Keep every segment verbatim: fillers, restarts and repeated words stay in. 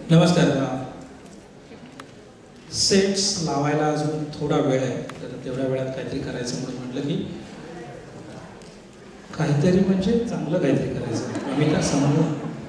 नमस्कार. सेट्स लावायला अजून थोडा वेळ आहे, तर तेवढ्या वेळात काहीतरी करायचं म्हणून म्हटलं की काहीतरी म्हणजे चांगलं काहीतरी करायचं आम्ही का समजू.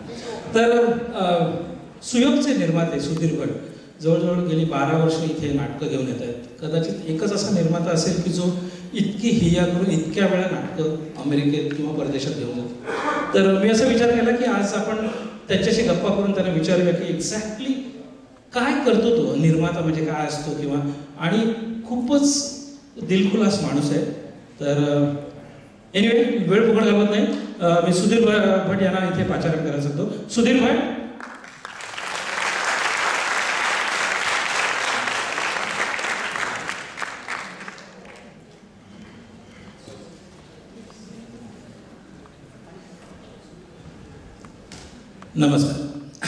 तर सुयोगचे निर्माते सुधीर भट जवळजवळ गेली बारा वर्ष इथे नाटकं घेऊन येत आहेत. कदाचित एकच असा निर्माता असेल की जो इतकी हिया करून इतक्या वेळा नाटकं अमेरिकेत किंवा परदेशात घेऊन जातो. तर मी असा विचार केला की आज आपण त्याच्याशी गप्पा करून त्यांना विचारूया की एक्झॅक्टली काय करतो तो निर्माता, म्हणजे काय असतो किंवा, आणि खूपच दिलखुलास माणूस आहे. तर एनिवे वेळ फुकट घालवत नाही, मी सुधीर भट यांना इथे पाचारण करायला सांगतो. सुधीर भट. नमस्कार.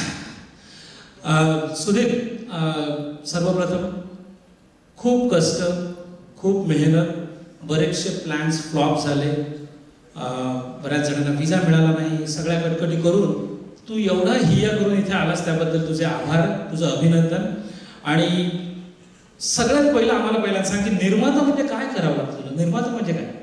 सुधीर, सर्वप्रथम खूप कष्ट, खूप मेहनत, बरेचसे प्लॅन्स फ्लॉप झाले, बऱ्याच जणांना विजा मिळाला नाही, सगळ्या कटकटी करून तू एवढा हिया करून इथे आलास त्याबद्दल तुझे आभार, तुझं अभिनंदन. आणि सगळ्यात पहिलं आम्हाला पहिल्यांदा सांग की निर्माता म्हणजे काय करावं लागतं? निर्माता म्हणजे काय?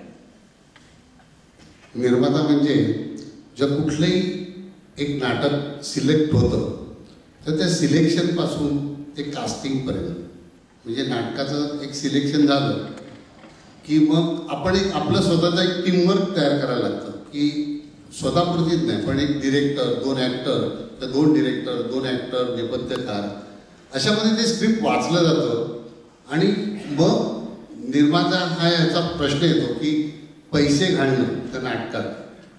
निर्माता म्हणजे जर कुठलंही एक नाटक सिलेक्ट होतं तर त्या सिलेक्शन पासून ते कास्टिंग पर्यंत, म्हणजे नाटकाचं एक सिलेक्शन झालं की मग आपण एक आपलं स्वतःचा एक टीमवर्क तयार करायला लागतं की स्वतःपुरतीच नाही, पण एक डिरेक्टर, दोन ॲक्टर, तर दोन डिरेक्टर, दोन ॲक्टर, नेपथ्यकार, अशामध्ये ते स्क्रिप्ट वाचलं जातं. आणि मग निर्माता हा याचा प्रश्न येतो की पैसे घालणं त्या नाटकात,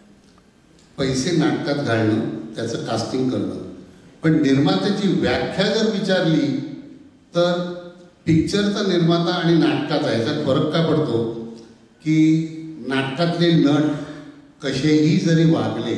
पैसे नाटकात घालणं, त्याचं कास्टिंग करणं. पण निर्मात्याची व्याख्या जर विचारली तर पिक्चरचा निर्माता आणि नाटकाचा याच्यात फरक काय पडतो की नाटकातले नट कसेही जरी वागले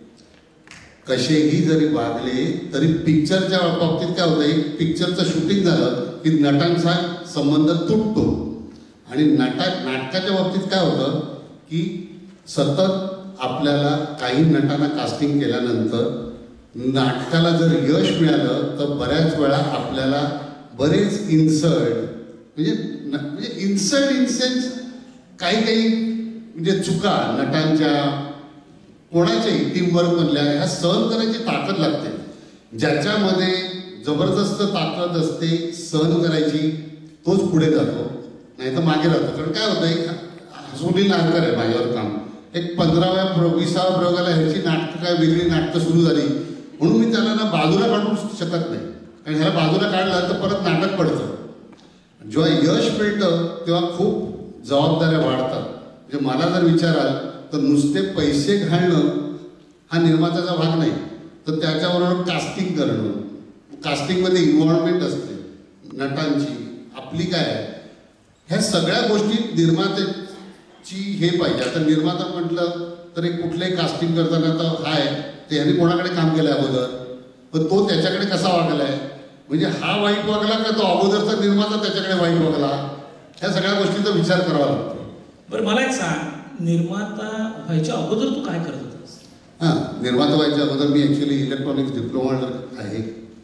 कसेही जरी वागले तरी पिक्चरच्या बाबतीत काय होतं, एक पिक्चरचं शूटिंग झालं की नटांचा संबंध तुटतो. आणि नाटा नाटकाच्या बाबतीत काय होतं की सतत आपल्याला काही नटांना कास्टिंग केल्यानंतर नाटकाला जर यश मिळालं तर बऱ्याच वेळा आपल्याला बरेच इन्सल्ट, म्हणजे म्हणजे इन्सल्ट इन सेन्स काही काही म्हणजे चुका नटांच्या कोणाच्याही टीमवर्कमधल्या ह्या सहन करायची ताकद लागते. ज्याच्यामध्ये जबरदस्त ताकद असते सहन करायची तोच पुढे जातो, नाही तर मागे राहतो. कारण काय होतं, एक सुनील नारकर आहे माझ्यावर काम, एक पंधराव्या विसाव्या प्रयोगाला ह्याची नाटकं काय वेगळी नाटकं सुरू झाली म्हणून मी त्याला ना बाजूला काढू शकत नाही, कारण ह्याला बाजूला काढलं तर परत नाटक पडतं. जेव्हा यश मिळतं तेव्हा खूप जबाबदाऱ्या वाढतात. म्हणजे मला जर विचाराल तर नुसते पैसे घालणं हा निर्मात्याचा भाग नाही, तर त्याच्याबरोबर कास्टिंग करणं, कास्टिंगमध्ये इन्व्हॉल्वमेंट असते नटांची, आपली काय आहे, ह्या सगळ्या गोष्टी निर्मात्याची हे पाहिजे. आता निर्माता म्हटलं तर एक कुठलंही कास्टिंग करताना तर हाय ते ह्याने कोणाकडे काम केलं अगोदर, पण तो त्याच्याकडे कसा वागलाय, म्हणजे हा वाईट वागला का तो अगोदरचा निर्माता त्याच्याकडे वाईट वागला, ह्या सगळ्या गोष्टींचा विचार करावा लागतो. बरं मला एक सांग, निर्माता व्हायच्या अगोदर तू काय करत होतास? हां, निर्माता व्हायच्या अगोदर मी ॲक्च्युली इलेक्ट्रॉनिक्स डिप्लोमा आहे.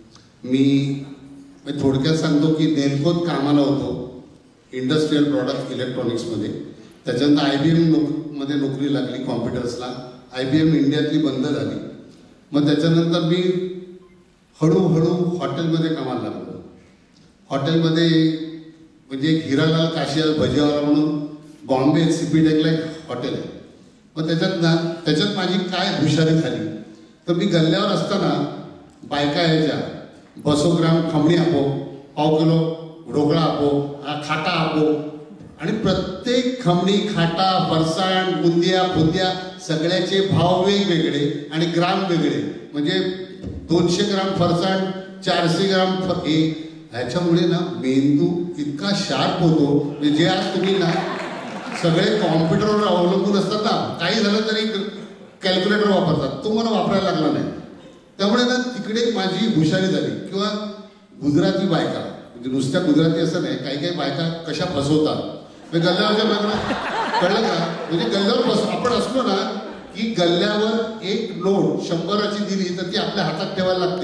मी थोडक्यात सांगतो की नेलकोत कामाला होतो इंडस्ट्रीयल प्रॉडक्ट इलेक्ट्रॉनिक्समध्ये. त्याच्यानंतर आय बी एम नोक मध्ये नोकरी लागली कॉम्प्युटर्सला. आय बी एम इंडियातली बंद झाली. मग त्याच्यानंतर मी हळूहळू हॉटेलमध्ये कामाला लागलो. हॉटेलमध्ये म्हणजे एक हिरालाल काशियाल भजियावाला म्हणून बॉम्बे सीपीटेकला एक हॉटेल आहे. मग त्याच्यात ना त्याच्यात माझी काय हुशारी झाली तर मी गल्ल्यावर असताना बायका यायच्या, बसो ग्राम खमणी आपो, पाव किलो ढोकळा आपो, खाटा आपो, आणि प्रत्येक खमणी, खाटा, फरसाण, बुंदिया बुंदिया सगळ्याचे भाव वेगवेगळे आणि ग्राम वेगळे. म्हणजे दोनशे ग्राम फरसाण, चारशे ग्राम फर हे ह्याच्यामुळे ना मेंदू इतका शार्प होतो. म्हणजे जे आज तुम्ही ना सगळे कॉम्प्युटरवर अवलंबून असतात ना, काही झालं तरी कॅल्क्युलेटर वापरतात, तो मला वापरायला लागला नाही. त्यामुळे ना तिकडे माझी हुशारी झाली. किंवा गुजराती बायका, म्हणजे नुसत्या गुजराती असं नाही, काही काही बायका कशा फसवतात. म्हणजे गल्ल्यावरच्या बायका कळलं का, म्हणजे गल्ल्यावर बस आपण असलो ना की गल्ल्यावर एक नोट शंभराची दिली तर ती आपल्या हातात ठेवायला लागते.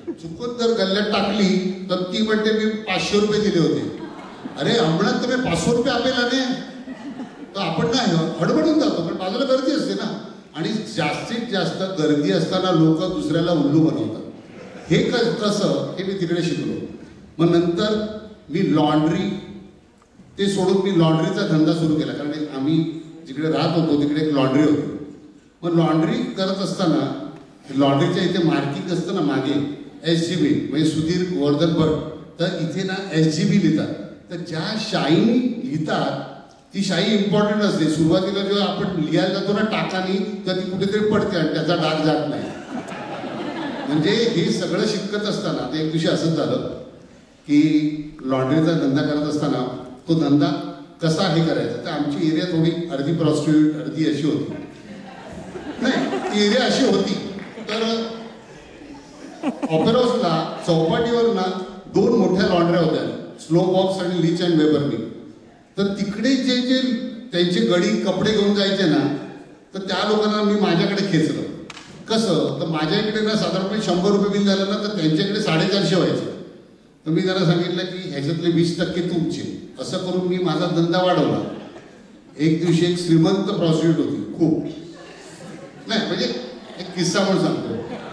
चुकून जर गल्ल्यात टाकली तर ती म्हणते मी पाचशे रुपये दिले होते. अरे अंमणात तुम्ही पाचशे रुपये आपेला ने तर आपण ना हडबडून जातो, पण बाजूला गर्दी असते ना. आणि जास्तीत जास्त गर्दी असताना लोक दुसऱ्याला उल्लू बनवतात. हे क कसं हे मी तिकडे शिकलो. मग नंतर मी लॉन्ड्री ते सोडून मी लॉन्ड्रीचा धंदा सुरू केला, कारण आम्ही जिकडे राहत होतो तिकडे एक लॉन्ड्री होती. मग लॉन्ड्री करत असताना लॉन्ड्रीच्या इथे मार्किंग असतं ना मागे एस जी बी, म्हणजे सुधीर वर्धन भट, तर इथे ना एस जी बी लिहितात. तर ज्या शाईनी लिहितात ती शाई इम्पॉर्टंट असते. सुरुवातीला जेव्हा आपण लिहायला जातो ना टाकानी, तर ती कुठेतरी पडते आणि त्याचा डाग जात नाही. म्हणजे हे सगळं शिकत असताना ते एक दिवशी असंच झालं की लॉन्ड्रीचा धंदा करत असताना तो धंदा कसा हे करायचा. तर आमची एरिया थोडी अर्धी प्रॉस्टिट्यूट अर्धी अशी होती. नाही ती एरिया अशी होती. तर ऑपेरा हाऊसला चौपाटीवर ना दोन मोठ्या लॉन्ड्र्या होत्या, स्लो बॉक्स आणि लीच अँड वेबरनी. तर तिकडे जे जे त्यांचे गडी कपडे घेऊन जायचे ना, तर त्या लोकांना मी माझ्याकडे खेचलं. कसं तर माझ्या इकडे ना साधारणपणे शंभर रुपये बिल झालं ना, तर त्यांच्याकडे साडेचारशे व्हायचं. तर मी त्यांना सांगितलं की ह्याच्यातले वीस टक्के तुमचे. असं करून मी माझा धंदा वाढवला. एक दिवशी एक श्रीमंत प्रॉस्टिट्यूट होती खूप, नाही म्हणजे एक किस्सा म्हणून सांगतो.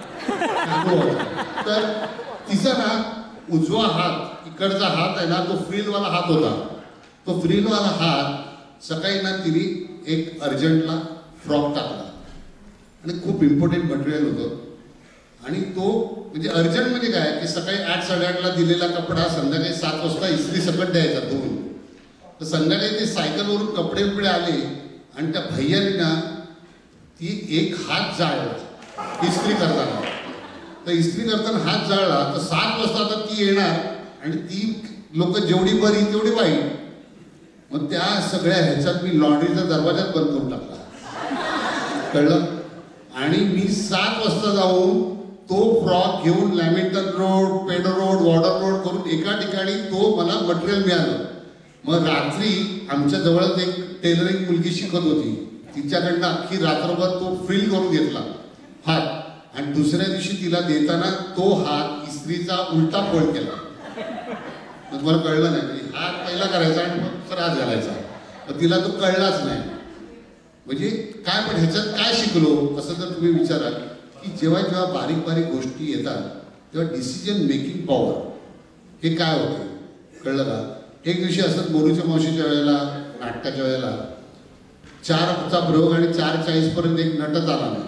तर तिचा ना उजवा हात इकडचा हात आहे ना, तो फ्रीलवाला हात होता. तो फ्रीलवाला हात सकाळी ना तिने एक अर्जंटला फ्रॉक टाकला आणि खूप इम्पॉर्टंट मटेरियल होतं. आणि तो म्हणजे अर्जंट म्हणजे काय की सकाळी आठ साडेआठला दिलेला कपडा संध्याकाळी सात वाजता इस्त्री सकट द्यायचा धुवून. तर संध्याकाळी ते सायकलवरून कपडे बिपडे आले आणि त्या भैयाने ना ती एक हात जाळला इस्त्री करताना. तर इस्त्री करताना हात जाळला. तर सात वाजता आता ती येणार आणि ती लोक जेवढी बरी तेवढी वाईट. मग त्या सगळ्या ह्याच्यात मी लॉन्ड्रीचा दरवाजाच बंद करून टाकला, कळलं. आणि मी सात वाजता जाऊन तो फ्रॉक घेऊन Lamington road, Pedder road, Warden road करून एका ठिकाणी तो मला मटेरियल मिळालं. मग रात्री आमच्या जवळच एक टेलरिंग मुलगी शिकत होती, तिच्याकडनं अख्खी रात्रभर तो फ्रिल करून घेतला हात. आणि दुसऱ्या दिवशी तिला देताना तो हात इस्त्रीचा उलटा फोल्ड केला. तुम्हाला कळलं नाही म्हणजे हात पहिला करायचा आणि मग त्रास घालायचा. तर तिला तो कळलाच नाही. म्हणजे काय पण ह्याच्यात काय शिकलो असं जर तुम्ही विचाराल की जेव्हा जेव्हा बारीक बारीक गोष्टी येतात तेव्हा डिसिजन मेकिंग पॉवर हे काय होते कळलं का. एक दिवशी असंच मोरूच्या मावशीच्या वेळेला नाटकाच्या वेळेला चारचा प्रयोग आणि चार चाळीस पर्यंत एक नटच आला नाही,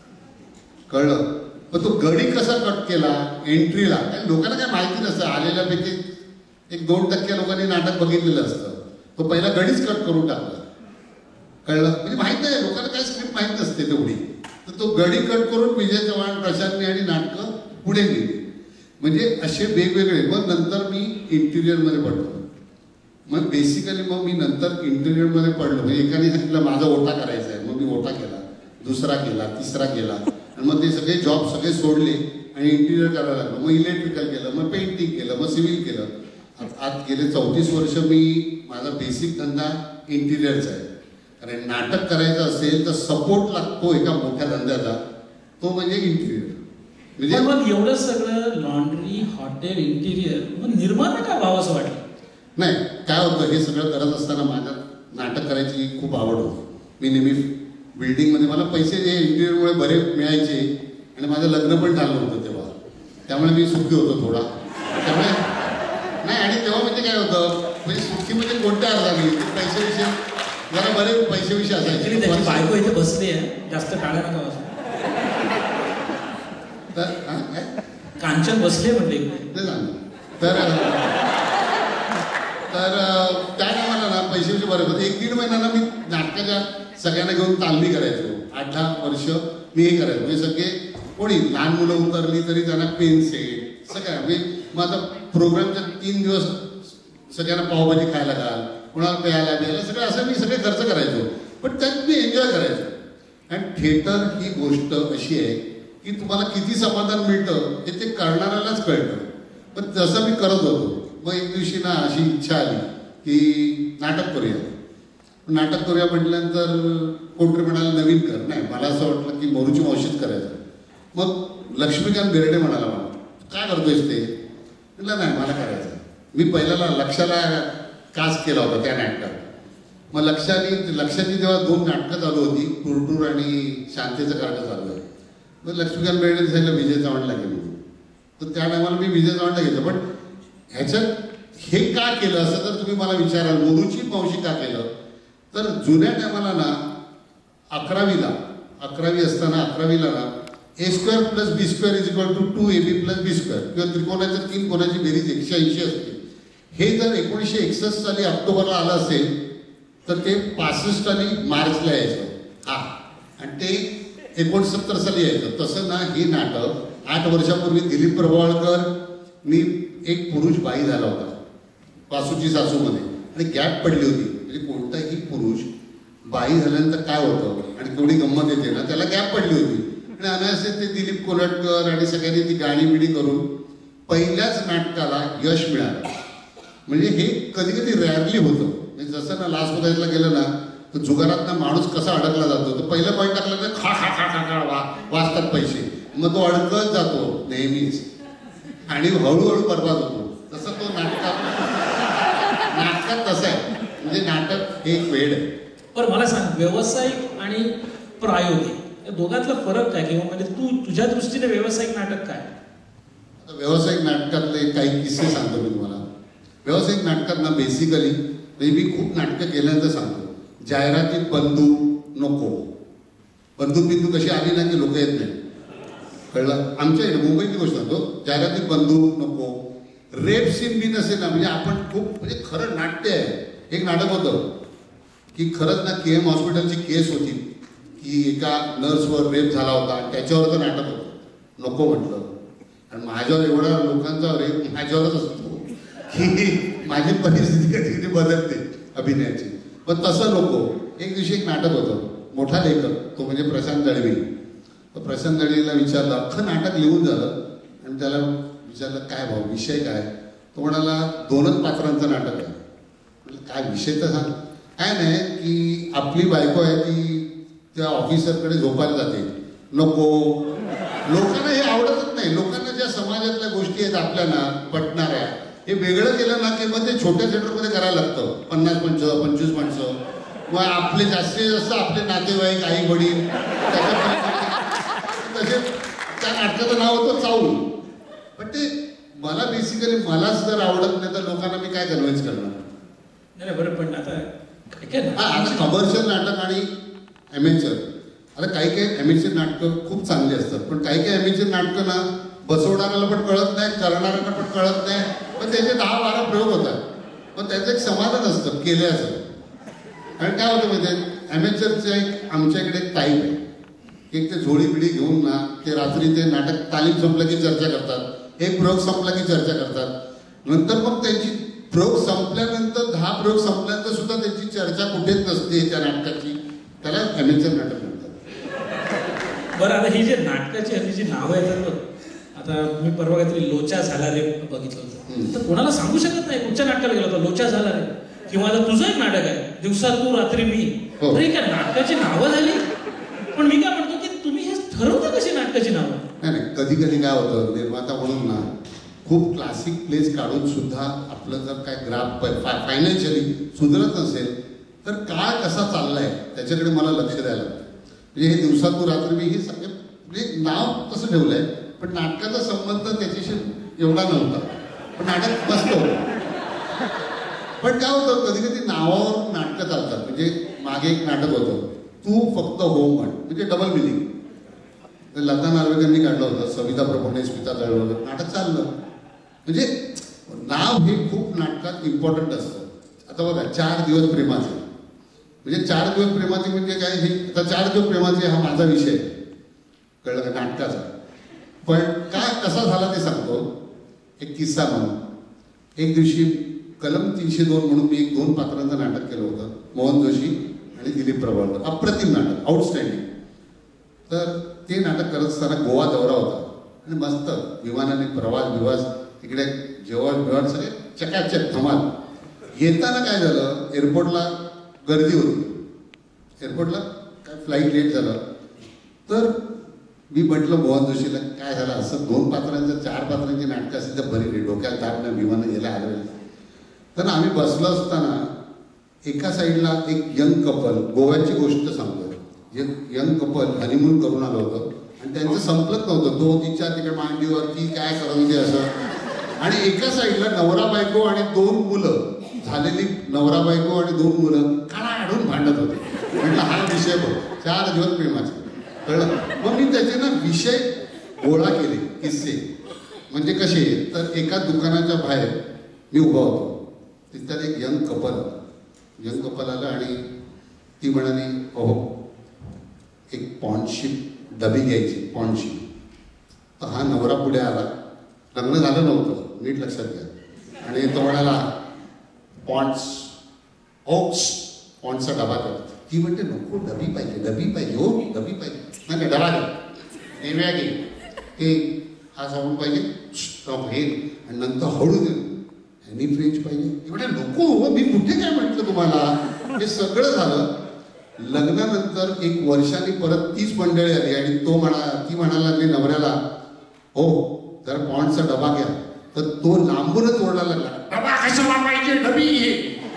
कळलं. पण तो गडी कसा कट केला एंट्रीला, कारण लोकांना काय माहिती नसतं. आलेल्यापैकी एक दोन टक्के लोकांनी नाटक बघितलेलं असतं. तो पहिला गडीच कट करून टाकला, कळलं. म्हणजे माहित नाही लोकांना काय स्क्रिप्ट माहीत नसते तेवढी. तर तो गडी कट करून विजय चव्हाण, प्रशांतनी आणि नाटकं पुढे गेली. म्हणजे असे वेगवेगळे. मग नंतर मी इंटिरियरमध्ये पडलो. मग बेसिकली मग मी नंतर इंटिरियरमध्ये पडलो. म्हणजे एकाने सांगितलं माझा ओटा करायचा आहे, मग मी ओटा केला, दुसरा केला, तिसरा केला. आणि मग ते सगळे जॉब सगळे सोडले आणि इंटिरियर करायला लागलो. मग इलेक्ट्रिकल केलं, मग पेंटिंग केलं, मग सिव्हिल केलं. आज गेले चौतीस वर्ष मी माझा बेसिक धंदा इंटिरियरचा आहे. कारण नाटक करायचं असेल तर सपोर्ट लागतो एका मोठ्या धंद्याचा, तो म्हणजे इंटिरियर. म्हणजे मग एवढं सगळं लॉन्ड्री, हॉटेल, इंटिरियर, मग निर्माण काय भाव असं वाटलं नाही. काय होतं हे सगळं करत असताना माझ्या नाटक करायची खूप आवड होती. मी नेहमी बिल्डिंगमध्ये मला पैसे जे इंटिरियरमुळे बरे मिळायचे आणि माझं लग्न पण झालं होतं तेव्हा, त्यामुळे मी सुखी होतो थोडा. त्यामुळे नाही. आणि तेव्हा म्हणजे काय होतं म्हणजे सुखी म्हणजे कोणत्या अर्थाने पैसे विषय जरा बरे पैसे विषय असायचे. त्याची बायको इथे बसली आहे, जास्त टाळ्या नका वाजवू. तर कांचन बसले म्हणले ते सांग. तर तर त्या टायमाला ना पैसे विषय बरे होते. एक दीड महिन्याला मी नाटकाच्या सगळ्यांना घेऊन तालमी करायचो. आठ दहा वर्ष मी हे करायचो. म्हणजे सगळे कोणी लहान मुलं उतरली तरी त्यांना पेन सेट सगळ्या. म्हणजे मग आता प्रोग्रामच्या तीन दिवस सगळ्यांना पावभाजी खायला घाल, कोणाला प्यायला द्यायला सगळं असं मी सगळे खर्च करायचो. पण त्यात मी एन्जॉय करायचो. आणि थिएटर ही गोष्ट अशी आहे की तुम्हाला किती समाधान मिळतं हे ते करणाऱ्यालाच कळतं. पण तसं मी करत होतो. मग एक दिवशी ना अशी इच्छा आली की नाटक करूया. नाटक करूया म्हटल्यानंतर कोणतरी म्हणाला नवीन कर. नाही, मला असं वाटलं की मोरूची मावशीच करायचं. मग लक्ष्मीकांत बेर्डे म्हणाला मला काय करतोयस ते? म्हटलं नाही मला करायचं. मी पहिल्याला लक्षाला कास्ट केला होता त्या नाटकात. मग लक्षाने लक्षाची जेव्हा दोन नाटकं चालू होती, टूरटूर आणि शांतीचं कार्ड चालू आहे, मग लक्ष्मीकांत बेर्डे सांगितलं विजय चव्हाणला गेलो. तर त्या टायमाला मी विजय चव्हाणला घेतलं. पण ह्याच्यात हे का केलं असं जर तुम्ही मला विचाराल, मोरूची मावशी का केलं, तर जुन्या टायमाला ना अकरावीला अकरावी असताना अकरावीला ना A square plus B square is equal to two A B plus B square किंवा त्रिकोणाच्या तीन कोणाची बेरीज एकशे ऐंशी असते. हे जर एकोणीसशे एकसष्ट साली ऑक्टोबरला आलं असेल तर ते पासष्ट साली मार्चला यायचं. हा, आणि ते एकोणसत्तर साली यायचं. तसं ना हे नाटक आठ वर्षापूर्वी दिलीप प्रभावळकर मी एक पुरुष बाई झाला होता वासूची सासूमध्ये, आणि गॅप पडली होती. म्हणजे कोणताही पुरुष बाई झाल्यानंतर काय होतं आणि केवढी गंमत येते ना, त्याला गॅप पडली होती. आणि अनायासे ते दिलीप कोलटकर आणि सगळ्यांनी ती गाणी बिणी करून पहिल्याच नाटकाला यश मिळालं. म्हणजे हे कधी कधी रॅरली होतं. म्हणजे जसं ना लास्ट बघायला गेलं ना तर जुगारात ना माणूस कसा अडकला जातो, तर पहिलं पॉईंट टाकलं तर खा खा खा खा खा वा वाचतात पैसे, मग तो अडकत जातो नेहमीच आणि हळूहळू बर्बाद होतो. तसं तो नाटकात नाटकात तसं आहे. म्हणजे नाटक हे एक वेड आहे. पण मला सांग, व्यावसायिक आणि प्रायोगिक या दोघातला फरक काय, किंवा म्हणजे तू तुझ्या दृष्टीने व्यावसायिक नाटक काय? आता व्यावसायिक नाटकातले काही किस्से सांगतो मी तुम्हाला. व्यावसायिक नाटकात ना बेसिकली म्हणजे मी खूप नाटकं केल्यानंतर सांगतो, जाहिरातीत बंधू नको. बंदूक बिंदू कशी आली ना की लोक येत नाही, कळलं? आमच्या इकडे मुंबईतली गोष्ट सांगतो, जाहिरातीत बंदूक नको. रेप सीन बी नसेल ना, म्हणजे आपण खूप म्हणजे खरं नाट्य आहे. एक नाटक होतं की खरंच ना के एम हॉस्पिटलची केस होती की एका नर्सवर रेप झाला होता आणि त्याच्यावर तर नाटक होतं. नको म्हटलं, आणि माझ्यावर एवढ्या लोकांचा रेप माझ्यावरच असतो की माझी परिस्थिती कधी कधी बदलते अभिनयाची. पण तसं नको. एक दिवशी एक नाटक होतं, मोठा लेखक तो म्हणजे प्रशांत दळवी. तर प्रशांत दळवीला विचारलं, अख्खं नाटक लिहून झालं आणि त्याला विचारलं काय भाऊ विषय काय? तो म्हणाला दोनच पात्रांचं नाटक आहे. म्हटलं काय विषय तर सांग. काय नाही की आपली बायको आहे ती त्या ऑफिसरकडे झोपायला जाते. नको. लोकांना हे आवडतच नाही. लोकांना ज्या समाजातल्या गोष्टी आहेत आपल्याला पटणाऱ्या, हे वेगळं केलं ना की मग ते छोट्या थिएटरमध्ये करायला लागतं. पन्नास पंच पंचवीस माणसं, मग आपले जास्तीत जास्त आपले नातेवाईक आई वडील, तसे त्या नाटकाचं नाव होतं चाऊल. पण ते मला बेसिकली मलाच जर आवडत नाही तर लोकांना मी काय कन्व्हिन्स करणार? नाही बरं, पण आता हा आता कमर्शियल नाटक आणि ॲमेचर. आता काही काही ॲमेचर नाटकं खूप चांगली असतात, पण काही काही ॲमेचर नाटकं ना बसवणाऱ्याला पण कळत नाही, करणाऱ्यांना पण कळत नाही. पण त्याचे दहा बारा प्रयोग होतात, पण त्याचं एक समाधान असतं केल्याचं. कारण काय होतं म्हणजे ॲमेचरचं एक आमच्याकडे एक टाईप आहे, एक ते झोळी बिडी घेऊन ना ते रात्री ते नाटक तालीम संपलं की चर्चा करतात, एक प्रयोग संपला की चर्चा करतात. नंतर मग त्यांची प्रयोग संपल्यानंतर दहा प्रयोग संपल्यानंतर सुद्धा त्यांची चर्चा कुठेच नसते त्या नाटकाची. त्याला ॲमेचर नाटक म्हणतात. बरं, आता ही जे नाटकाची हल्ली जी नावं आहेत तर आता मी परवा काहीतरी लोचा झाला रे बघितलं होतं, तर कोणाला सांगू शकत नाही कुठच्या नाटकाला गेलो होतो लोचा झाला रे, किंवा आता तुझं एक नाटक आहे दिवसा तू रात्री मी. तरी काय नाटकाची नावं झाली. पण मी काय म्हणतो की तुम्ही हे ठरवता कशी नाटकाची नावं? नाही नाही, कधी कधी काय होतं निर्माता म्हणून ना खूप क्लासिक प्लेस काढून सुद्धा आपलं जर काय ग्राफ फायनान्शियली सुधरत नसेल तर काळ कसा चाललाय त्याच्याकडे मला लक्ष द्यायला लागतं. म्हणजे हे दिवसा तू रात्री मी हे सगळे म्हणजे नाव तसं ठेवलंय, पण नाटकाचा संबंध त्याच्याशी एवढा नव्हता. पण नाटक मस्त होतं. पण काय होतं कधी कधी नावावर नाटकं चालतात. म्हणजे मागे एक नाटक होतं तू फक्त हो म्हण, म्हणजे डबल मिनिंग. लता नार्वेकरांनी काढलं होतं, सविता प्रभूने स्मिता तळवकर. नाटक चाललं. म्हणजे नाव हे खूप नाटकात इम्पॉर्टंट असतं. आता बघा चार दिवस प्रेमाचे, म्हणजे चार दिवस प्रेमाचे म्हणजे काय, हे आता चार दिवस प्रेमाचे हा माझा विषय कळलं का नाटकाचा. पण काय कसा झाला ते सांगतो. एक किस्सा म्हणून एक दिवशी कलम तीनशे दोन म्हणून मी एक दोन पात्रांचं नाटक केलं होतं, मोहन जोशी आणि दिलीप प्रभावळकर. अप्रतिम नाटक, आउटस्टँडिंग. तर ते नाटक करत असताना गोवा दौरा होता आणि मस्त विमानाने प्रवास विवास तिकडे जेवण बिवण सगळे चकाचक धमाल. येताना काय झालं, एअरपोर्टला गर्दी होती, एअरपोर्टला काय फ्लाईट लेट झालं. तर मी म्हटलं मोहन जोशीला काय झालं असं दोन पात्रांचं चार पात्रांची नाटकं असेल तर बरी रे डोक्याला ताप नाही विमानं यायला आलं. तर आम्ही बसलो असताना एका साईडला एक यंग कपल, गोव्याची गोष्ट सांगतो, एक यंग कपल हनीमून करून आलं होतं आणि त्यांचं संपलंच नव्हतं. तो तिच्या तिकडे मांडीवर ती काय करत होती असं. आणि एका साईडला नवरा बायको आणि दोन मुलं, झालेली नवरा बायको आणि दोन मुलं काळा आढून भांडत होते. म्हटलं हा विषय बघ, चार दिवस प्रेमाचे कळलं. मग मी त्याचे ना विषय गोळा केले, किस्से. म्हणजे कसे, तर एका दुकानाच्या बाहेर मी उभा होतो, तिथं एक यंग कपल यंग कपल आलं आणि ती म्हणाली अहो एक पॉन्डशिप डबी घ्यायची, पॉन्डशिप. तर हा नवरा पुढे आला, लग्न झालं नव्हतं, नीट लक्षात घ्या. आणि तो म्हणाला पॉन्ड्स ओक्स पॉन्डचा डबा कर. ती म्हणते नको डबी पाहिजे, डबी पाहिजे हो, डबी पाहिजे. नाही डबा घे, नेव्या घे, ते हा साबण पाहिजे हे. आणि नंतर हळू दे, हॅनी फ्रेंच पाहिजे. म्हणजे नको हो, मी कुठे काय म्हटलं तुम्हाला. हे सगळं झालं. लग्नानंतर एक वर्षाने परत तीच मंडळी आली आणि तो म्हणा ती म्हणायला लागली नवऱ्याला हो जरा पॉन्डचा डबा घ्या. तर तो लांबूनच ओरडायला लागला डबा कशाला पाहिजे, डबी घे.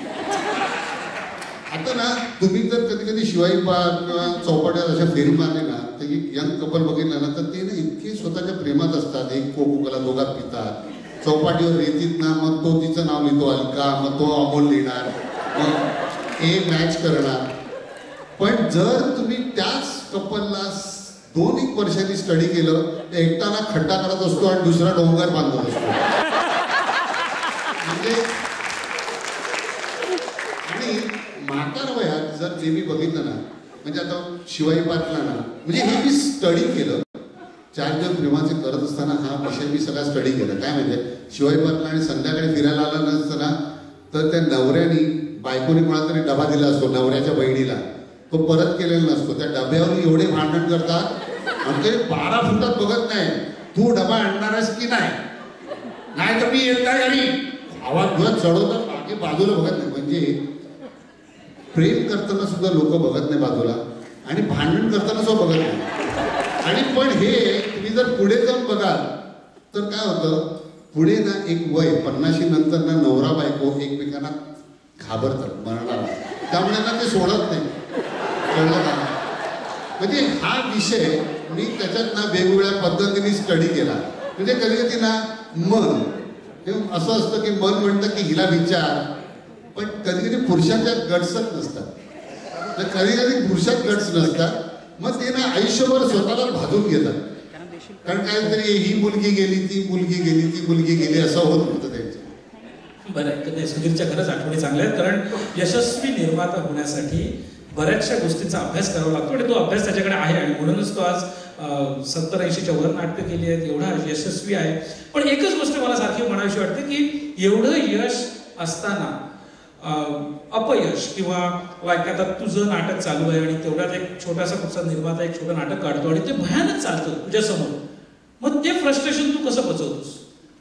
आता ना तुम्ही जर कधी कधी शिवाई पार्क किंवा चौपाट्यात अशा फेरी मारले ना, तर एक यंग कपल बघितलं ना, तर ते ना इतके स्वतःच्या प्रेमात असतात. एक कोकोला दोघात पितात, चौपाटीवर रेतीत ना, मग तो तिचं नाव लिहितो अलका, मग तो अमोल लिहिणार, मग ए मॅच करणार. पण जर तुम्ही त्याच कपलला दोन एक वर्षांनी स्टडी केलं तर एकटाना खड्डा करत असतो आणि दुसरा डोंगर बांधत असतो. म्हणजे आणि म्हातार वयात जर ते मी बघितलं ना, म्हणजे आता शिवाई पार्कला ना, म्हणजे हे मी स्टडी केलं चार दिवस प्रेमाचे करत असताना हा विषय मी सगळा स्टडी केला. काय म्हणजे शिवाई पार्कला आणि संध्याकाळी फिरायला आला नसतं ना, तर त्या नवऱ्याने बायकोने कोणाला तरी डबा दिला असतो नवऱ्याच्या बहिणीला, तो परत केलेला नसतो. त्या डब्यावर एवढे भांडण करतात आणि ते बारा फुटात बघत नाही तू डबा आणणारच की नाही, नाही तर मी येत काय घरी आवाज घेत चढवतात, बाकी बाजूला बघत नाही. म्हणजे प्रेम करताना सुद्धा लोक बघत नाही बाजूला आणि भांडण करताना सुद्धा बघत नाही. आणि पण हे तुम्ही जर पुढे जाऊन बघाल तर काय होतं, पुढे ना एक वय पन्नाशी नंतर ना नवरा बायको एकमेकांना घाबरतात मरणाला, त्यामुळे ना ते सोडत नाही. कळलं का? म्हणजे हा विषय मी त्याच्यात ना वेगवेगळ्या पद्धतीने स्टडी केला. म्हणजे कधी कधी ना मन हे असं असतं की मन म्हणतं की हिला विचार, पण कधी कधी पुरुषांच्या गट्सच नसतात. तर कधी कधी पुरुषात गट्स नसतात, मग ते ना आयुष्यभर स्वतःला भाजून घेतात. कारण काहीतरी ही मुलगी गेली, ती मुलगी गेली, ती मुलगी गेली असं होत होतं त्यांचं. बरं, तर सुधीरच्या खरंच आठवणी चांगल्या आहेत. कारण यशस्वी निर्माता होण्यासाठी बऱ्याचशा गोष्टींचा अभ्यास करावा लागतो आणि तो अभ्यास त्याच्याकडे आहे आणि म्हणूनच तो आज सत्तर ऐंशीच्या वर नाटकं केली आहेत, एवढा यशस्वी आहे. पण एकच गोष्ट मला सारखी म्हणावीशी वाटते की एवढं यश असताना अपयश किंवा वाईट, आता तुझं नाटक चालू आहे आणि तेवढ्यात एक छोटासा कुठचा निर्माता एक छोटं नाटक काढतो आणि ते भयानक चालतं तुझ्यासमोर, मग ते फ्रस्ट्रेशन तू कसं बचवतोस?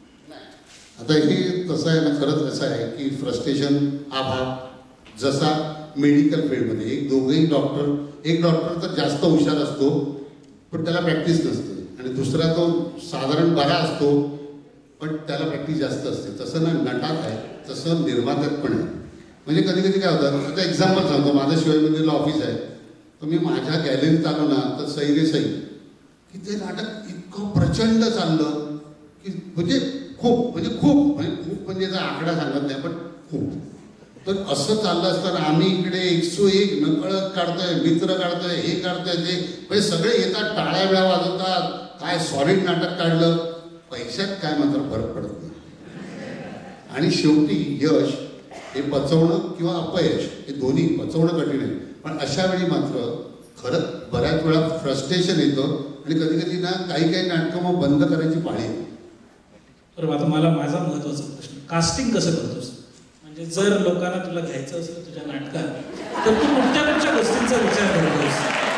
आता हे तसं आहे ना, खरंच असं आहे की फ्रस्ट्रेशन हा भाग जसा मेडिकल फील्डमध्ये एक दोघेही डॉक्टर, एक डॉक्टर तर जास्त हुशार असतो पण त्याला प्रॅक्टिस नसते आणि दुसरा तो साधारण बरा असतो पण त्याला प्रॅक्टिस जास्त असते. तसं ना नटात आहे, तसं निर्मात्यात पण आहे. म्हणजे कधी कधी काय होतं, आता एक्झाम्पल सांगतो, माझं शिवाय मंदिरला ऑफिस आहे, तर मी माझ्या गॅलरीत आलो ना तर सई रे सई की ते नाटक इतकं प्रचंड चाललं की म्हणजे खूप म्हणजे खूप म्हणजे खूप म्हणजे याचा आकडा सांगत नाही पण खूप. तर असं चाललं असताना आम्ही इकडे एकशे एक नकळत काढतोय, मित्र काढतोय, हे काढतोय, ते म्हणजे सगळे येतात, टाळ्या वेळा वाजवतात, काय सॉलिड नाटक काढलं, पैशात काय मात्र फरक पडत नाही. आणि शेवटी यश हे पचवणं किंवा अपयश हे दोन्ही पचवणं कठीण आहे. पण अशा वेळी मात्र खरंच बऱ्याच वेळा फ्रस्ट्रेशन येतं आणि कधी कधी ना काही काही नाटकं मग बंद करायची पाळी येते. बरोबर. आता मला माझा महत्वाचा प्रश्न, कास्टिंग कसं करतोस? म्हणजे जर लोकांना तुला घ्यायचं असेल तुझ्या नाटकात तर तू कुठच्या कुठच्या गोष्टींचा विचार करतोस?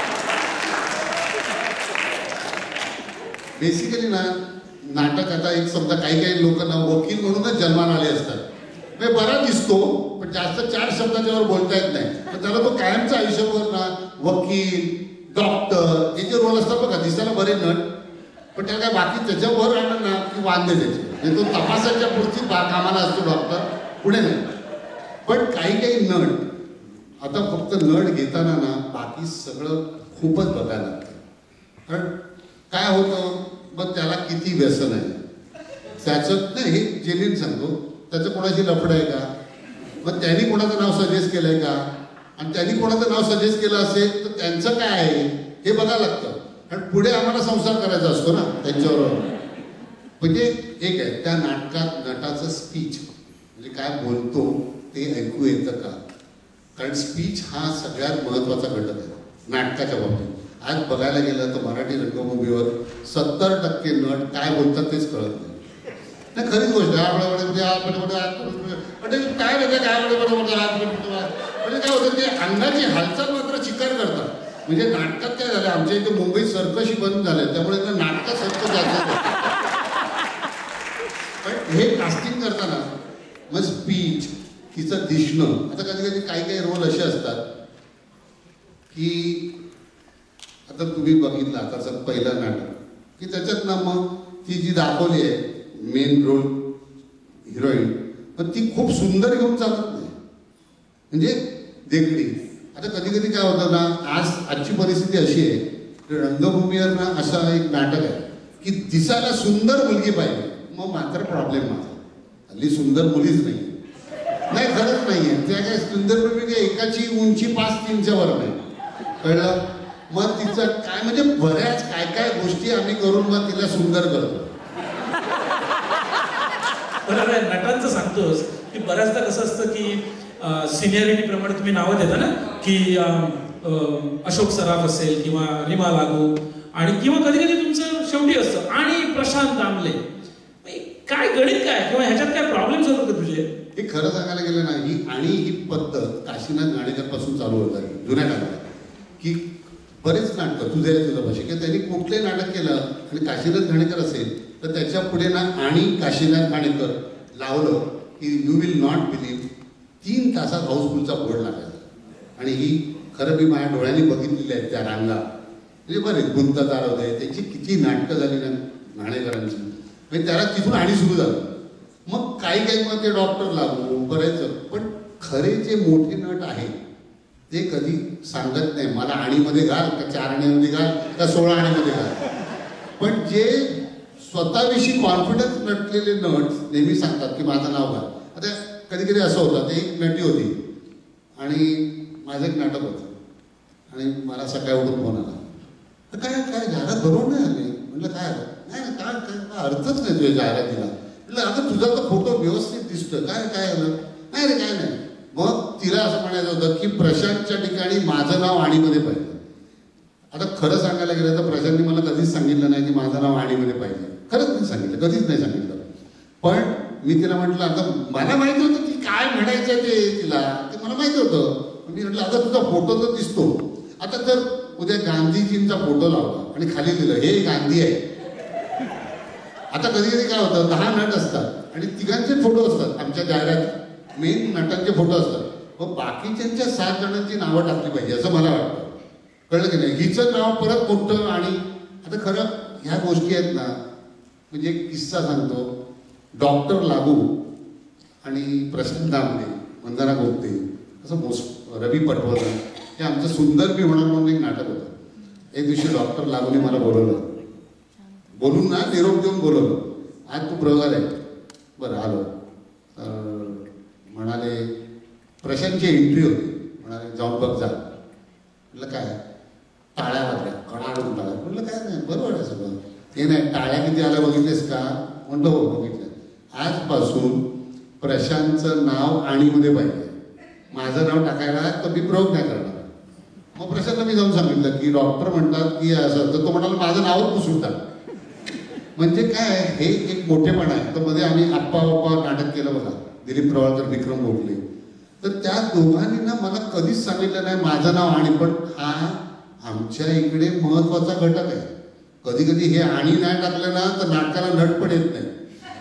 बेसिकली ना नाटक, आता एक समजा काही काही लोकांना वकील म्हणूनच जन्माला आले असतात, म्हणजे बरा दिसतो पण जास्त चार शब्दाच्यावर बोलता येत नाही, तर त्याला तो कायमचं आयुष्यभर ना वकील, डॉक्टर हे जे रोल असतात बघा दिसायला बरे नट, पण त्याला काय बाकी त्याच्यावर आणलं ना की वांदे त्याचे, म्हणजे तो तपासाच्या पुढची कामाला असतो डॉक्टर, पुढे नाही. पण काही काही नट आता फक्त नट घेताना ना बाकी सगळं खूपच बघायला लागतं. कारण काय होतं मग त्याला किती व्यसन आहे त्याचं, नाही हे जेन्युइन सांगतो, त्याचं कोणाची लफड आहे का, मग त्यांनी कोणाचं नाव सजेस्ट केलं आहे का, आणि त्यांनी कोणाचं नाव सजेस्ट केलं असेल तर त्यांचं काय आहे हे बघायला लागतं. कारण पुढे आम्हाला संसार करायचा असतो ना त्यांच्याबरोबर. म्हणजे एक आहे त्या नाटकात नटाचं स्पीच, म्हणजे काय बोलतो ते ऐकू येतं का, कारण स्पीच हा सगळ्यात महत्त्वाचा घटक आहे नाटकाच्या बाबतीत. आज बघायला गेलं तर मराठी रंगभूमीवर सत्तर टक्के नट काय बोलतात तेच कळत नाही. नाही खरीच गोष्ट आहे. म्हणजे काय म्हणजे काय म्हणजे काय होतं ते अंगाची हालचाल मात्र चिकार करतात. म्हणजे नाटकात काय झालं, आमच्या इथे मुंबईत सर्कशी बंद झाले त्यामुळे नाटकात सर्कस जायचं. पण हे कास्टिंग करताना मग स्पीच तिचं दिसणं, आता कधी कधी काही काही रोल असे असतात की आता तुम्ही बघितलं आताचं पहिलं नाटक की त्याच्यात ना मग ती जी दाखवली आहे मेन रोल हिरोईन, पण ती खूप सुंदर घेऊन चालत नाही, म्हणजे देखणी. आता कधी कधी काय होतं ना, आज आजची परिस्थिती अशी आहे की रंगभूमीवर ना असं एक नाटक आहे की दिसायला सुंदर मुलगी पाहिजे, मग मात्र प्रॉब्लेम माझा हल्ली सुंदर मुलीच नाही, नाही खरंच नाही आहे. त्या काय सुंदर मुलगी एकाची उंची पाच तीनच्या वर नाही, कळलं. मग तिचं काय म्हणजे बऱ्याच काय काय गोष्टी आम्ही करून मग तिला सुंदर करतो. बरोबर आहे, नटांचं सांगतोस की बऱ्याचदा कसं असतं की सिनियरिटी प्रमाणे तुम्ही नावं देता ना की अशोक सराफ असेल किंवा रीमा लागू, आणि किंवा कधी कधी तुमचं शेवटी असतं आणि प्रशांत दामले. काय गणित काय किंवा ह्याच्यात काय प्रॉब्लेम्स होतात का तुझे? हे खरं सांगायला गेलं ना, ही आणि ही पद्धत काशीनाथ घाणेकर पासून चालू होत आहे जुन्या काळात, की बरेच नाटकं तुझे तुझ्या भाषे की त्यांनी कुठलंही नाटक केलं आणि काशीनाथ घाणेकर असेल तर त्याच्या पुढे ना आणि काशीनाथ घाणेकर लावलं की यू विल नॉट बिलीव्ह तीन तासात हाऊसफुलचा बोर्ड लागायचा. आणि ही खरं मी माझ्या डोळ्यांनी बघितलेली आहेत त्या रांगा, म्हणजे बरेच गुंता तारवत आहे त्याची किती नाटकं झाली ना घाणेकरांची, म्हणजे त्याला तिथून आणि सुरू झालं. मग काही काही मग ते डॉक्टर लागू करायचं, पण खरे जे मोठे नट आहेत ते कधी सांगत नाही मला आणीमध्ये घाल का चार आणीमध्ये घाल का सोळा आणीमध्ये घाल, पण जे स्वतःविषयी कॉन्फिडन्स नटलेले नट नेहमी सांगतात की माझं नाव घाल. आता कधी कधी असं होतं, ते एक नटी होती आणि माझं एक नाटक होतं आणि मला सकाळी उठून फोन आला, तर काय काय जाहिरात बरोबर नाही आली. म्हटलं काय आलं, नाही काय काय अर्थच नाही तुझ्या जाहिरातीला. म्हटलं आता तुझा तर फोटो व्यवस्थित दिसतोय, काय काय आलं, नाही रे काय नाही. मग तिला असं म्हणायचं होतं की प्रशांतच्या ठिकाणी माझं नाव आणीमध्ये पाहिजे. आता खरं सांगायला गेलं तर प्रशांतने मला कधीच सांगितलं नाही की माझं नाव आणीमध्ये पाहिजे, खरंच नाही सांगितलं, कधीच नाही सांगितलं. पण मी तिला म्हटलं आता मला माहिती होतं की काय म्हणायचं ते तिला, ते मला माहिती होतं. मी म्हटलं आता तुझा फोटो तर दिसतो, आता जर उद्या गांधीजींचा फोटो लावला आणि खाली दिलं हे गांधी आहे. आता कधी कधी काय होतं, दहा नट असतात आणि तिघांचे फोटो असतात आमच्या जाहिरातीत, मेन नटांचे फोटो असतात, मग बाकीच्यांच्या सात जणांची नावं टाकली पाहिजे असं मला वाटतं, कळलं की नाही. हिचं नाव परत मोठं. आणि आता खरं ह्या गोष्टी आहेत ना, म्हणजे एक किस्सा सांगतो. डॉक्टर लागू आणि प्रशांत दामले, वंदना गोगते, असं मोस रवी पटवर्धन, हे आमचं सुंदर मी होणार म्हणून एक नाटक होतं. एक दिवशी डॉक्टर लागूने मला बोलवलं, बोलून ना निरोप देऊन बोलवलं, आज तू प्रयोग आहे. बरं आलो. म्हणाले प्रशांतची एंट्री होती, म्हणाले जाऊन बघ जा. म्हटलं काय, टाळ्या वाजल्या कणाडून टाळ्या. म्हटलं काय नाही बरोबर आहे सगळं, ते नाही टाळ्या किती आल्या बघितलेस का. म्हटलं हो बघितलं. आजपासून प्रशांतचं नाव आणीमध्ये पाहिजे, माझं नाव टाकायला तर मी प्रयोग नाही करणार. मग प्रशांतला मी जाऊन सांगितलं की डॉक्टर म्हणतात की असं, तर तो म्हणाला माझं नावच पुसून टाक. म्हणजे काय हे एक मोठेपण आहे. तर मध्ये आम्ही आप्पा बाप्पा नाटक केलं बघा, दिलीप प्रवाळकर विक्रम गोखले, तर त्या दोघांनी ना मला कधीच सांगितलं नाही माझं नाव आणि, पण हा आमच्या इकडे महत्वाचा घटक आहे. कधी कधी हे आणि नाही टाकलं ना तर नाटकाला नट पण येत नाही.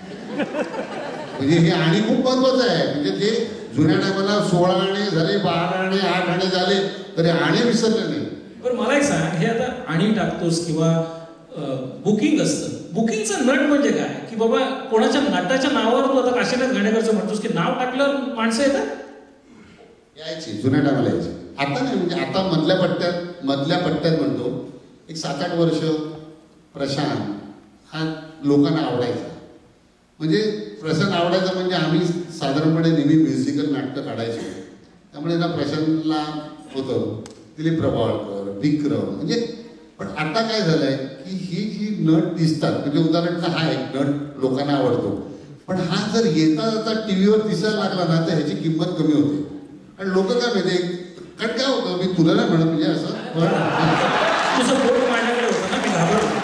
म्हणजे हे आणि खूप महत्वाचं आहे. म्हणजे ते जुन्या टायमाला सोळा आणे झाले, बारा आणे, आठ आणे झाले तरी आणे विसरले नाही, बरं मला एक सांग, हे आता आणि टाकतोस किंवा बुकिंग असतं, बुकिंगचं नट म्हणजे काय? की बाबा कोणाच्या नटाच्या नावावर तू आता काशीनाथ घाणेकरचं म्हणतोस की नाव टाकल्यावर माणसं येतात? यायची, जुन्या टायमाला यायची. आता नाही, म्हणजे आता मधल्या पट्ट्यात मधल्या पट्ट्यात म्हणतो एक सात आठ वर्ष प्रशांत हा लोकांना आवडायचा. म्हणजे प्रशांत आवडायचा म्हणजे आम्ही साधारणपणे नेहमी म्युझिकल नाटकं काढायचो. त्यामुळे ना प्रशांतला होतं दिलीप प्रभावळकर, विक्रम, म्हणजे पण आता काय झालंय की ही जी नट दिसतात, म्हणजे उदाहरणार्थ हा एक नट लोकांना आवडतो, पण हा जर येता जाता टी व्हीवर दिसायला लागला ना तर ह्याची किंमत कमी होते. आणि लोक काय माहिती, कारण काय होतं, मी तुला नाही म्हणत म्हणजे असं तुझं फोटो माझ्याकडे होतं ना, मी घाबरलो.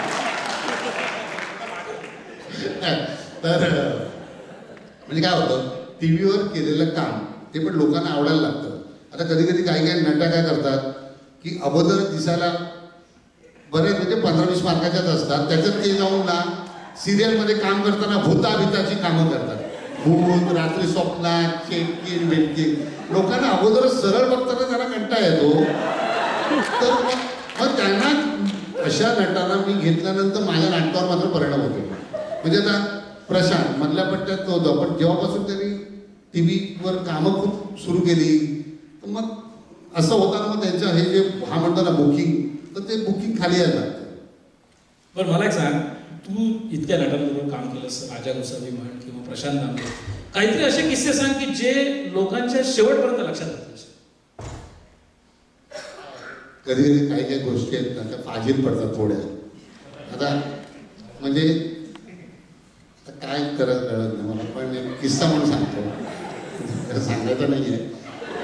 तर म्हणजे काय होतं, टी व्हीवर केलेलं काम ते पण लोकांना आवडायला लागतं. आता कधी कधी काही काही नट्या काय करतात की अगोदर दिसायला बरेच म्हणजे पंधरा वीस मार्काच्याच असतात, त्याच्यात ते जाऊन ना सिरियलमध्ये काम करताना भूताभिताची कामं करतात. भूत, रात्री स्वप्नात, चेटकीन बेटकीन, लोकांना अगोदरच सरळ बघताना त्यांना कंटाळा येतो. तर मग मग त्यांना अशा नटांना मी घेतल्यानंतर माझ्या नाटकावर मात्र परिणाम होतो. म्हणजे आता प्रशांत मधल्या पट्ट्यात होतं, पण जेव्हापासून त्यांनी टी व्हीवर कामं खूप सुरू केली तर मग असं होताना मग त्यांच्या हे जे हा म्हणतो ना बुकिंग, तर ते बुकिंग खाली यायला लागतं. बरं मला एक सांग, तू इतक्या नटांबरोबर काम केलंस, राजा गोसावी म्हण किंवा प्रशांत नामदेव, काहीतरी असे किस्से सांग की जे लोकांच्या शेवटपर्यंत लक्षात राहतात. कधी कधी काही काही गोष्टी आहेत ना त्या फाजील पडतात थोड्या. आता म्हणजे आता काय करत कळत नाही मला, पण एक किस्सा म्हणून सांगतो, सांगायचं नाही आहे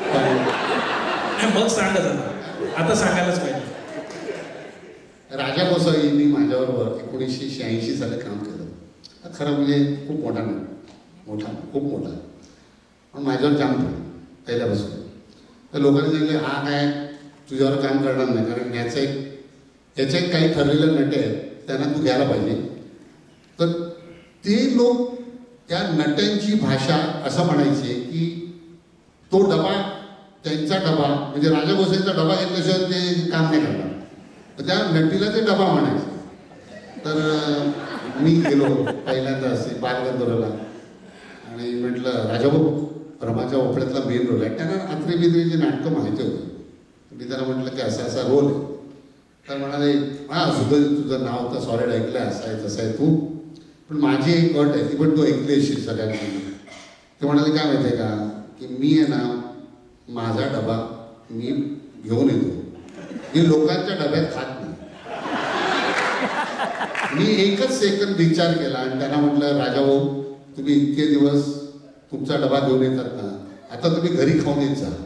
मग सांगत आता सांगायलाच पाहिजे. राजा गोसावींनी माझ्याबरोबर एकोणीसशे शहाऐंशी साली काम केलं. खरं म्हणजे खूप मोठा नाही, मोठा खूप मोठा, पण माझ्यावर जाम पडलं पहिल्यापासून. तर लोकांनी सांगितले हा काय तुझ्यावर काम करणार नाही, कारण याचं एक याचे एक काही ठरलेले नटे आहेत, त्यांना तू घ्यायला पाहिजे. तर ते लोक त्या नट्यांची भाषा असं म्हणायचे की तो डबा त्यांचा डबा, म्हणजे राजा गोसावींचा डबा घेतल्याशिवाय ते काम नाही करणार, तर त्या नटीला ते डबा म्हणायचे. तर मी गेलो पहिल्यांदा असे बालगंधर्वला आणि म्हटलं राजाभाऊ रमाच्या ओपड्यातला मेन रोल आहे. त्यांना आत्रे बित्रेची नाटकं माहिती होती. मी त्यांना म्हटलं की असा असा रोल आहे. तर म्हणाले हां सुधीर तुझं नाव तर सॉलिड ऐकलं आहे, असं आहे तसं आहे तू, पण माझी एक अट आहे ती पण तू ऐकली असेल सगळ्यांनी. ते म्हणाले काय माहिती आहे का की मी आहे ना माझा डबा मी घेऊन येतो, मी लोकांच्या डब्यात खात नाही. मी एकच सेकंद विचार केला आणि त्यांना म्हटलं राजाभाऊ तुम्ही इतके दिवस तुमचा डबा घेऊन येतात ना, आता तुम्ही घरी खाऊन येत जा.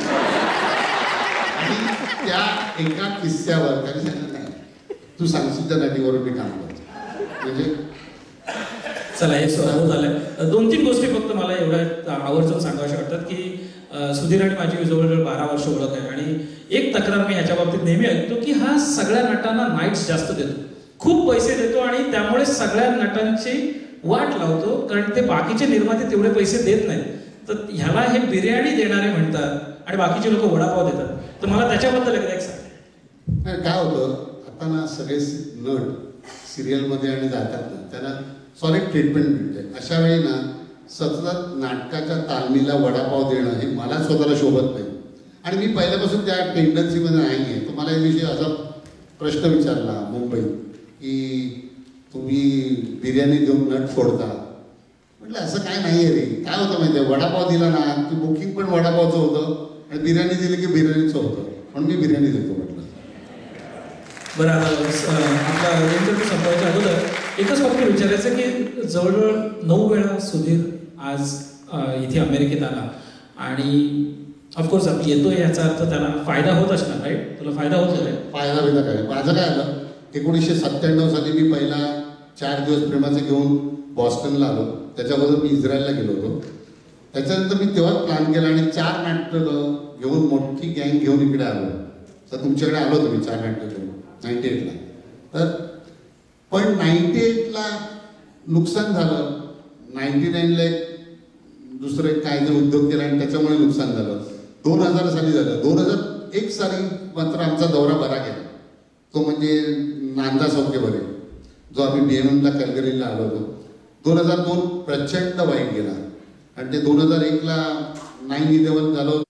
आणि त्या एका किस्स्यावर त्यांनी सांगितलं नाही तू सांगशील त्या नदीवरून मी काम करतो. म्हणजे चला हे सुरू झालंय. दोन तीन गोष्टी फक्त मला एवढ्या आवर्जून सांगाव्याशा वाटतात की सुधीर आणि माझी जवळजवळ बारा वर्ष ओळख आहे आणि एक तक्रार मी याच्या बाबतीत नेहमी ऐकतो की हा सगळ्या नटांना नाईट्स जास्त देतो, खूप पैसे देतो आणि त्यामुळे सगळ्या नटांची वाट लावतो, कारण ते बाकीचे निर्माते तेवढे पैसे देत नाहीत. तर ह्याला हे बिर्याणी देणारे म्हणतात आणि बाकीचे लोक वडापाव देतात. तर मला त्याच्याबद्दल एकदा एक सांग. काय होतं आता ना सगळे नट सिरियलमध्ये आणि जातात ना त्यांना सॉलिड ट्रीटमेंट मिळते. अशा वेळी ना सतत नाटकाच्या तालमीला वडापाव देणं हे मला स्वतःला शोभत नाही. आणि मी पहिल्यापासून त्या टेंडन्सीमध्ये नाही आहे. तर मला याविषयी असा प्रश्न विचारला मुंबईत की तुम्ही बिर्याणी देऊन नट फोडता. म्हटलं असं काय नाही आहे रे, काय होतं माहिती आहे वडापाव दिला ना की बुकिंग पण वडापावचं होतं आणि बिर्याणी दिली की बिर्याणीचं होतं, म्हणून मी बिर्याणी देतो म्हटलं. बरं आता आपला इंटरव्ह्यू संपवायच्या अगोदर एकच फक्त विचारायचं की जवळजवळ नऊ वेळा सुधीर आज इथे अमेरिकेत आला आणि ऑफकोर्स आपण येतो याचा अर्थ त्याला फायदा होत असणार, राईट? तुला फायदा होतो रे? फायदा बिदा काय माझं काय आलं, एकोणीसशे सत्त्याण्णव साली मी पहिला चार दिवस प्रेमाचे घेऊन बॉस्टनला आलो. त्याच्या अगोदर मी इस्रायलला गेलो होतो. त्याच्यानंतर मी तेव्हाच प्लॅन केला आणि चार नाटकं घेऊन मोठी गँग घेऊन इकडे आलो. तर तुमच्याकडे आलो होतो मी चार नाटकं घेऊन नाईन्टी एटला. तर पण नाईन्टी एटला नुकसान झालं. नाईन्टी नाईनला एक दुसरं एक काय जर उद्योग केला आणि त्याच्यामुळे नुकसान झालं. दोन हजार साली झालं. दोन हजार एक साली मात्र आमचा दौरा बरा गेला, तो म्हणजे नांदा सौख्यबरे, जो आम्ही बी एम एमला कॅलगरीला आलो होतो. दोन हजार दोन प्रचंड वाईट गेला आणि ते दोन हजार एकला नाईन इलेवन झालं.